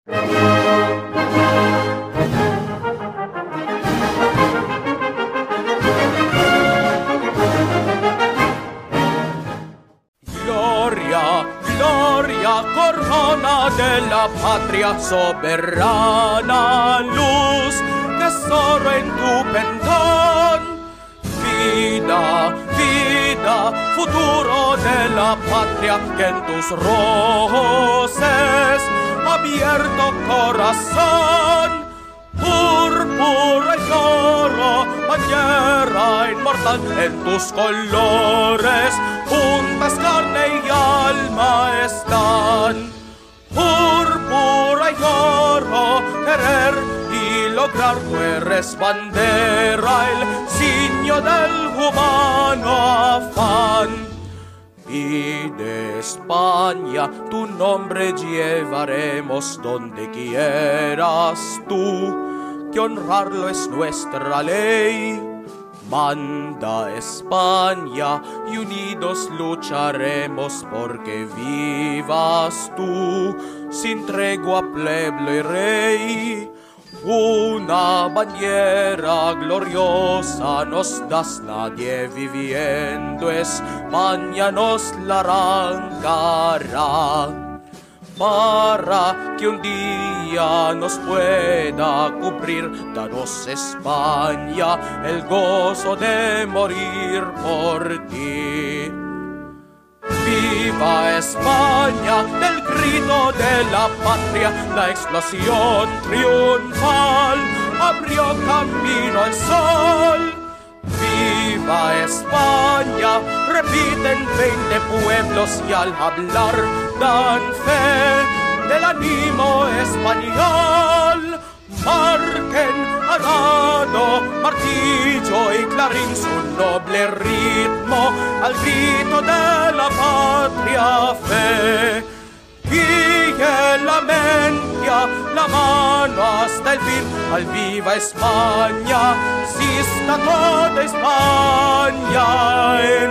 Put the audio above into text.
Gloria, gloria, corona de la patria, soberana luz que zorro en tu pentón. Vida, vida, futuro de la patria, que en tus roces abierto corazón. Púrpura y oro, bandera inmortal, en tus colores juntas carne y alma están. Púrpura y oro, querer y lograr, tú eres bandera, el signo del humano afán. Y de España tu nombre llevaremos donde quieras tú, que honrarlo es nuestra ley. Manda España y unidos lucharemos porque vivas tú, sin tregua pueblo y rey. Una bandera gloriosa nos das, nadie viviendo España nos la arrancará. Para que un día nos pueda cubrir, danos España el gozo de morir por ti. ¡Viva España! Del grito de la patria, la explosión triunfal abrió camino al sol. ¡Viva España! Repiten 20 pueblos y al hablar dan fe del ánimo español. Marquen arado, martillo y clarín su noble ritmo al grito de la patria fe. Guíe la mencia, la mano hasta el fin, al viva España, si está toda España